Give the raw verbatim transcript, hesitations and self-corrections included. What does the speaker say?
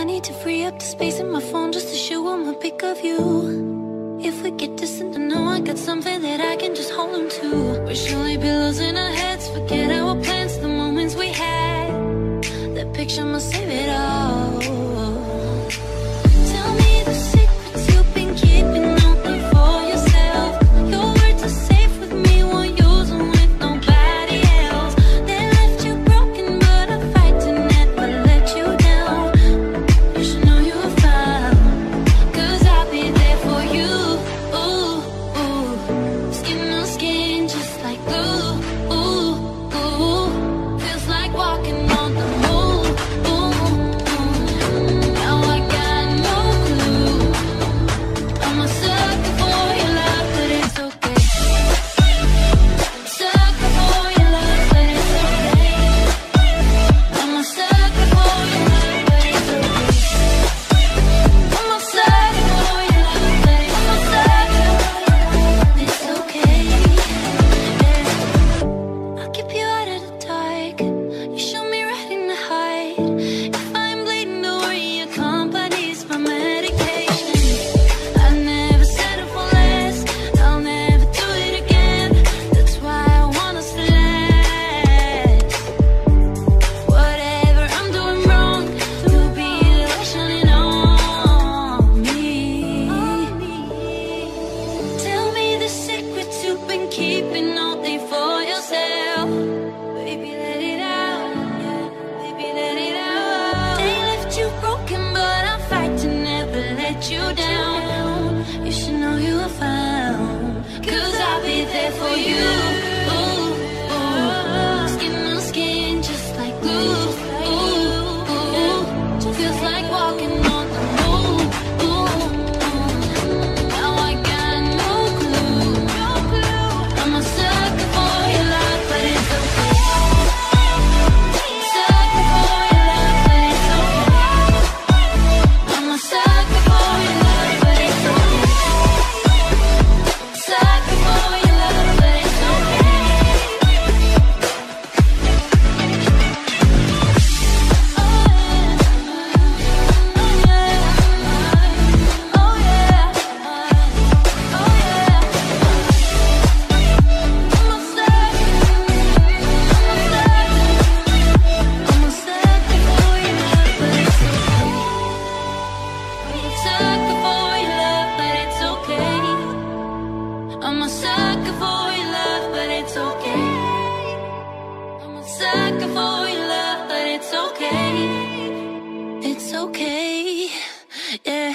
need to free up the space in my phone just to show them a pic of you. If we get distant, I know I got something that I can just hold on to. We're surely pillows in our heads, forget our plans, the moments we had. That picture must save it all. Tell me the secrets you've been keeping only for yourself. Your words are safe with me, won't use them with nobody else. They left you broken, but I fight to never let you down. You should know you were found, cause I'll be there for you. Ooh, ooh, skin on skin, just like glue. Ooh, ooh, feels like walking on the moon. Ooh, ooh, now I got no clue. I'm a sucker for your love, but it's okay. Sucker for your love, but it's okay. I'm a sucker for your love, but it's okay. I'm a sucker for your love, but it's I'm a sucker. It's okay. Yeah. I'll keep you out of the dark. You show me right in the heart. If I'm bleeding, don't worry, your company's my medication. I never settle for less. I'll never do it again. That's why I want us to last. Whatever I'm doing wrong, you'll be the light shining on me. Tell me the secrets you've been keeping only for yourself. Baby, let it out. Yeah, baby, let it out. They left you broken, but I'll fight to never let you down. You should know you were found, cause I'll be there for you. Ooh, ooh, skin on skin, just like glue. Ooh, ooh, feels like walking on the moon. Ooh, ooh, now I got no clue. I'm a sucker for your love, but it's okay. Sucker for your love, but it's okay. I'm a sucker for your love, but it's okay. Sucker for your love, but it's okay. Oh yeah, oh yeah, I'm a sucker, I'm a sucker for your love, but it's okay. Sucker for your love, but it's okay. I'm a sucker for your love, but it's okay. I'm a sucker for your love, but it's okay. It's okay. Yeah.